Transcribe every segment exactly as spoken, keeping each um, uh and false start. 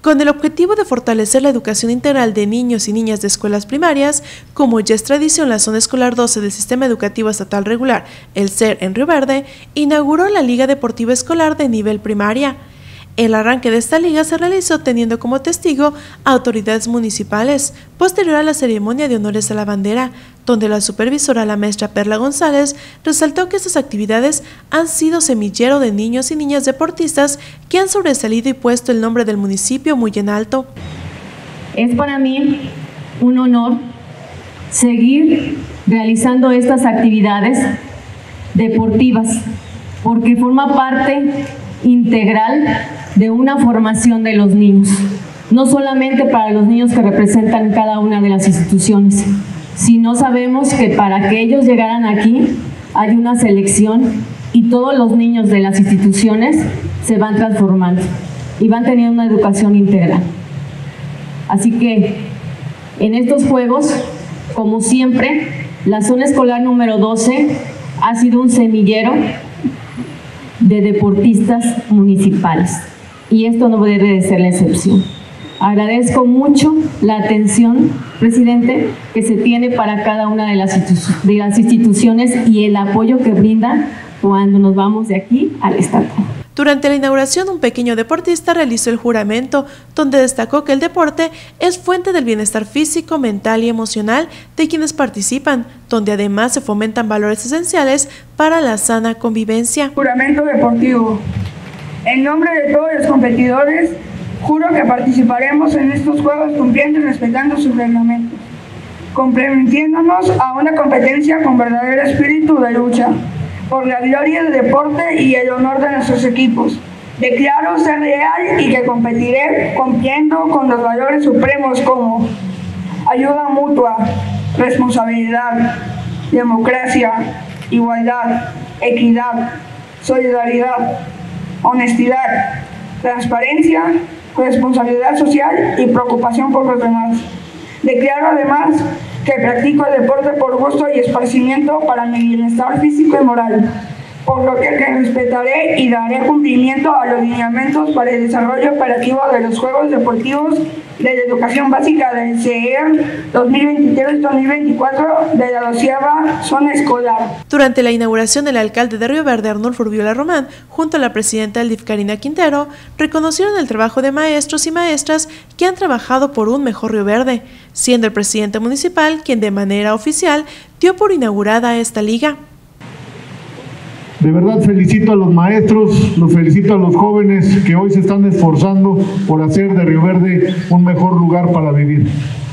Con el objetivo de fortalecer la educación integral de niños y niñas de escuelas primarias, como ya es tradición, la Zona Escolar doce del Sistema Educativo Estatal Regular, el S E R en Río Verde, inauguró la Liga Deportiva Escolar de nivel primaria. El arranque de esta liga se realizó teniendo como testigo a autoridades municipales, posterior a la ceremonia de honores a la bandera, donde la supervisora, la maestra Perla González, resaltó que estas actividades han sido semillero de niños y niñas deportistas que han sobresalido y puesto el nombre del municipio muy en alto. Es para mí un honor seguir realizando estas actividades deportivas, porque forma parte integral de una formación de los niños, no solamente para los niños que representan cada una de las instituciones, sino sabemos que para que ellos llegaran aquí hay una selección y todos los niños de las instituciones se van transformando y van teniendo una educación integral. Así que en estos Juegos, como siempre, la Zona Escolar número doce ha sido un semillero de deportistas municipales y esto no debe de ser la excepción. Agradezco mucho la atención, presidente, que se tiene para cada una de las, institu de las instituciones y el apoyo que brinda cuando nos vamos de aquí al estatal. Durante la inauguración, un pequeño deportista realizó el juramento, donde destacó que el deporte es fuente del bienestar físico, mental y emocional de quienes participan, donde además se fomentan valores esenciales para la sana convivencia. Juramento deportivo. En nombre de todos los competidores, juro que participaremos en estos Juegos cumpliendo y respetando sus reglamentos, comprometiéndonos a una competencia con verdadero espíritu de lucha por la gloria del deporte y el honor de nuestros equipos. Declaro ser real y que competiré cumpliendo con los valores supremos como ayuda mutua, responsabilidad, democracia, igualdad, equidad, solidaridad, honestidad, transparencia, responsabilidad social y preocupación por los demás. Declaro además que practico el deporte por gusto y esparcimiento para mi bienestar físico y moral, por lo que, que respetaré y daré cumplimiento a los lineamientos para el desarrollo operativo de los Juegos Deportivos de la Educación Básica del S E R dos mil veintitrés dos mil veinticuatro de la doceava Zona Escolar. Durante la inauguración, el alcalde de Río Verde, Arnulfo Urbiola Román, junto a la presidenta del D I F, Karina Quintero, reconocieron el trabajo de maestros y maestras que han trabajado por un mejor Río Verde, siendo el presidente municipal quien de manera oficial dio por inaugurada esta liga. De verdad felicito a los maestros, los felicito a los jóvenes que hoy se están esforzando por hacer de Río Verde un mejor lugar para vivir.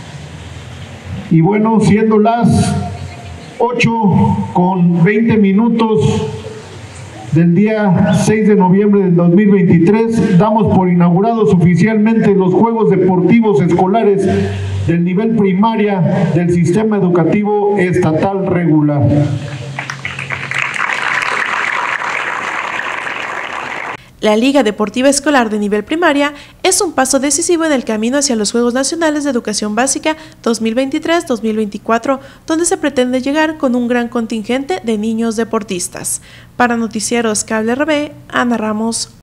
Y bueno, siendo las ocho con veinte minutos del día seis de noviembre del dos mil veintitrés, damos por inaugurados oficialmente los Juegos Deportivos Escolares del nivel primaria del Sistema Educativo Estatal Regular. La Liga Deportiva Escolar de nivel primaria es un paso decisivo en el camino hacia los Juegos Nacionales de Educación Básica dos mil veintitrés dos mil veinticuatro, donde se pretende llegar con un gran contingente de niños deportistas. Para Noticieros Cable R B, Ana Ramos.